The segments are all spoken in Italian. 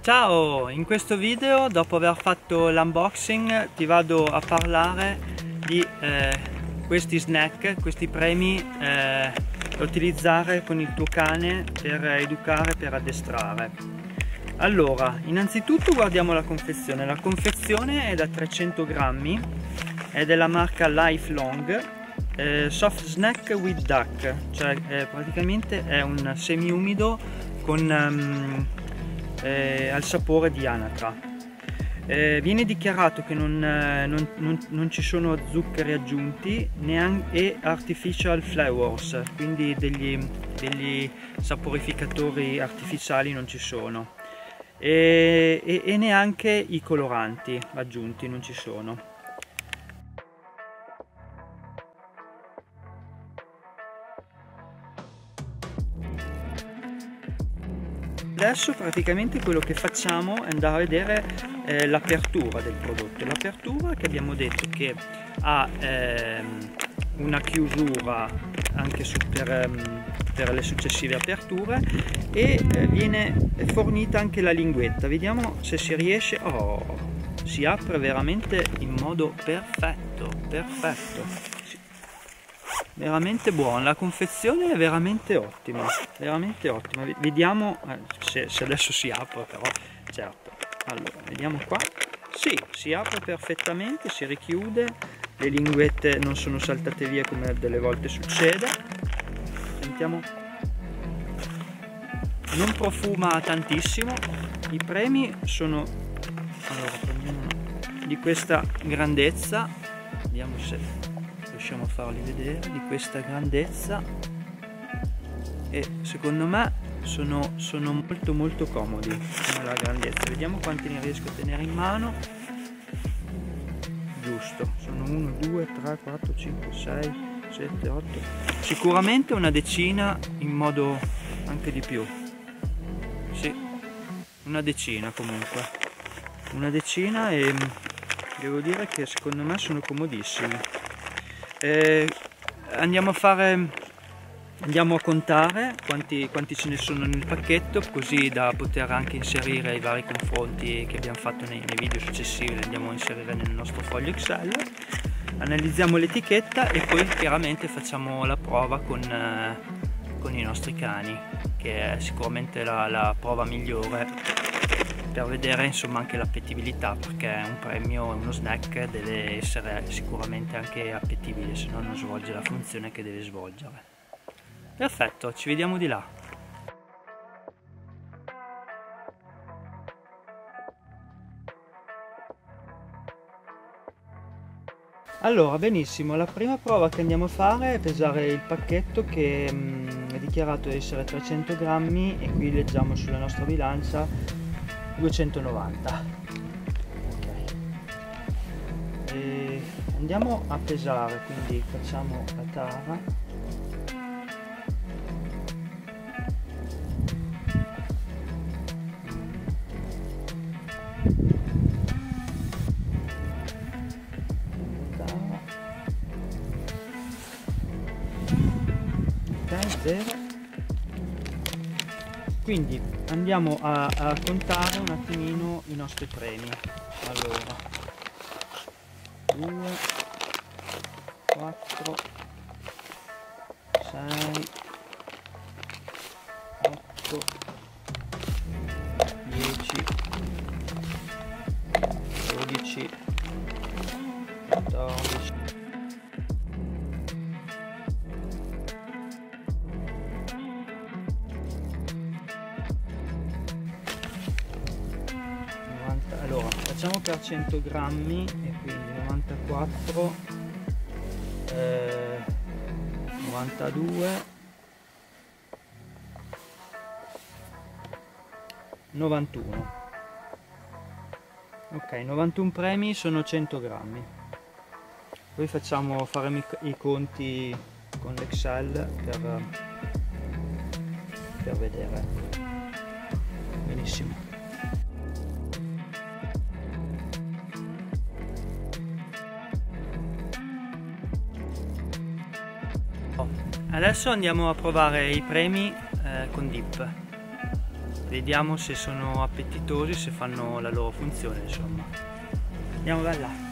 Ciao, in questo video, dopo aver fatto l'unboxing, ti vado a parlare di questi snack, questi premi da utilizzare con il tuo cane per educare, per addestrare. Allora, innanzitutto guardiamo la confezione. La confezione è da 300 grammi, è della marca Lifelong, Soft Snack with Duck, cioè praticamente è un semi-umido con al sapore di anatra. Viene dichiarato che non ci sono zuccheri aggiunti neanche artificial flavors, quindi degli saporificatori artificiali non ci sono, e neanche i coloranti aggiunti non ci sono. Adesso praticamente quello che facciamo è andare a vedere l'apertura del prodotto. L'apertura, che abbiamo detto che ha una chiusura anche per le successive aperture, e viene fornita anche la linguetta. Vediamo se si riesce. Si apre veramente in modo perfetto, veramente buona. La confezione è veramente ottima, vediamo se adesso si apre, però certo. Allora, vediamo qua. Sì, si apre perfettamente, si richiude, le linguette non sono saltate via come delle volte succede. Sentiamo, non profuma tantissimo. I premi sono, allora, prendiamo di questa grandezza, vediamo se riusciamo a farli vedere, di questa grandezza, e secondo me sono molto comodi nella grandezza. Vediamo quanti ne riesco a tenere in mano. Giusto, sono 1, 2, 3, 4, 5, 6, 7, 8, sicuramente una decina, in modo anche di più. Sì, una decina comunque, una decina, e devo dire che secondo me sono comodissimi. Andiamo a contare quanti ce ne sono nel pacchetto, così da poter anche inserire i vari confronti che abbiamo fatto nei video successivi. Li andiamo a inserire nel nostro foglio Excel, analizziamo l'etichetta e poi chiaramente facciamo la prova con i nostri cani, che è sicuramente la prova migliore per vedere insomma anche l'appetibilità, perché un premio, uno snack, deve essere sicuramente anche appetibile, se no non svolge la funzione che deve svolgere. Perfetto, ci vediamo di là. Allora, benissimo, la prima prova che andiamo a fare è pesare il pacchetto, che è dichiarato essere 300 grammi e qui leggiamo sulla nostra bilancia 290. Ok. E andiamo a pesare, quindi facciamo la tara. Quindi andiamo a contare un attimino i nostri premi. Allora, 2, 4, 6, 8, 10, 12, 14, 90. Allora, facciamo per 100 grammi, e quindi 94, 92, 91. Ok, 91 premi sono 100 grammi. Poi faremo i conti con l'Excel per vedere. Benissimo. Adesso andiamo a provare i premi con dip. vediamo se sono appetitosi, se fanno la loro funzione, insomma. Andiamo da là.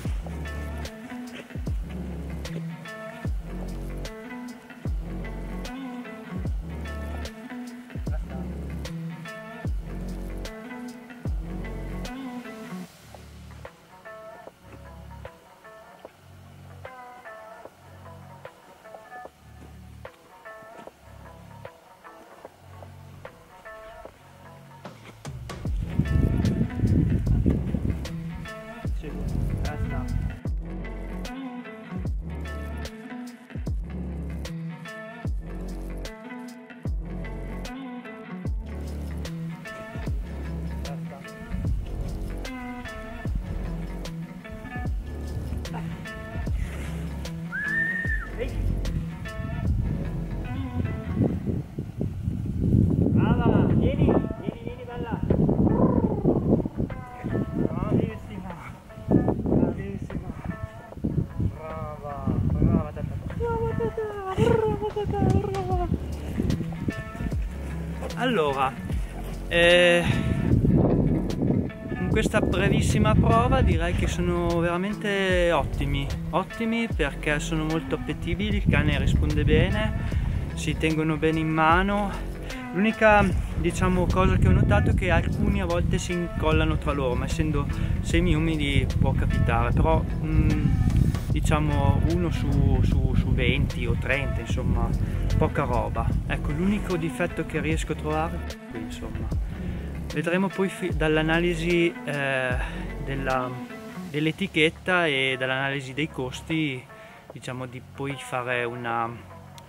Brava, vieni bella. Bravissima. Bravissima. Brava tata. Brava. Allora, in questa brevissima prova direi che sono veramente ottimi perché sono molto appetibili, il cane risponde bene, si tengono bene in mano. L'unica, diciamo, cosa che ho notato è che alcuni a volte si incollano tra loro, ma essendo semi-umidi può capitare, però diciamo uno su 20 o 30, insomma, poca roba. Ecco, l'unico difetto che riesco a trovare è qui, insomma. Vedremo poi dall'analisi dell'etichetta e dall'analisi dei costi, diciamo, di poi fare una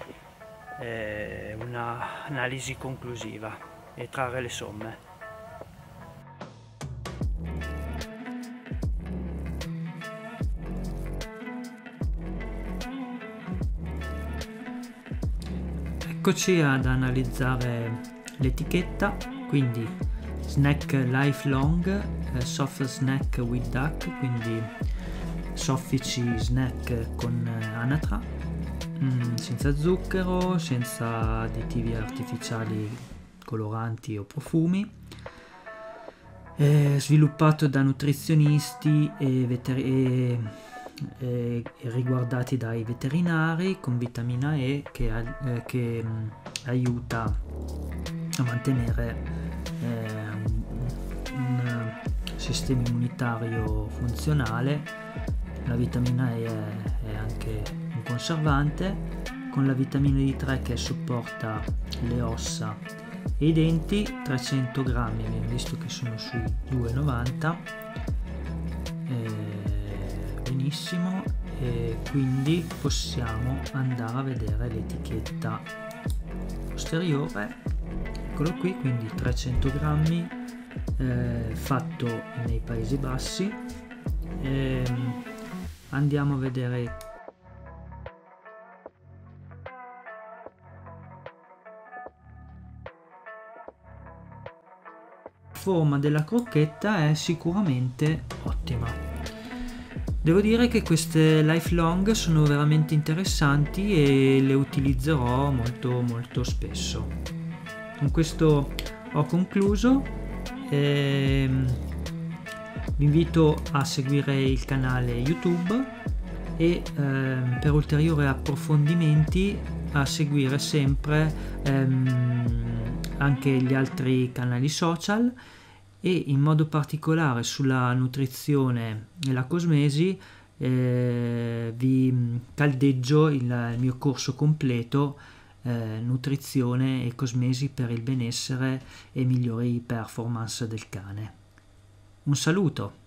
analisi conclusiva e trarre le somme. Eccoci ad analizzare l'etichetta, quindi snack lifelong, soft snack with duck, quindi soffici snack con anatra, senza zucchero, senza additivi artificiali, coloranti o profumi, sviluppato da nutrizionisti e riguardati dai veterinari, con vitamina E che aiuta a mantenere un sistema immunitario funzionale. La vitamina E è anche un conservante, con la vitamina D3 che supporta le ossa e i denti. 300 grammi, abbiamo visto che sono sui 2,90, benissimo, e quindi possiamo andare a vedere l'etichetta posteriore. Eccolo qui, quindi 300 grammi, fatto nei Paesi Bassi. Andiamo a vedere la forma della crocchetta, è sicuramente ottima. Devo dire che queste lifelong sono veramente interessanti e le utilizzerò molto spesso. Con questo ho concluso. Vi invito a seguire il canale YouTube e per ulteriori approfondimenti a seguire sempre anche gli altri canali social, e in modo particolare sulla nutrizione e la cosmesi vi caldeggio il mio corso completo nutrizione e cosmesi per il benessere e migliori performance del cane. Un saluto!